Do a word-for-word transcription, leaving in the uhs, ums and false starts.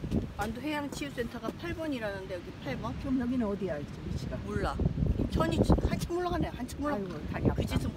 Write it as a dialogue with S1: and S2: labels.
S1: 만두 해양치유센터가 팔 번이라는데 여기 팔 번?
S2: 그럼 여기는 어디야, 위치가?
S1: 몰라. 천이 한참 올라가네. 한참 올라가.
S2: 아이고, 다리 아프다.
S1: 그짓은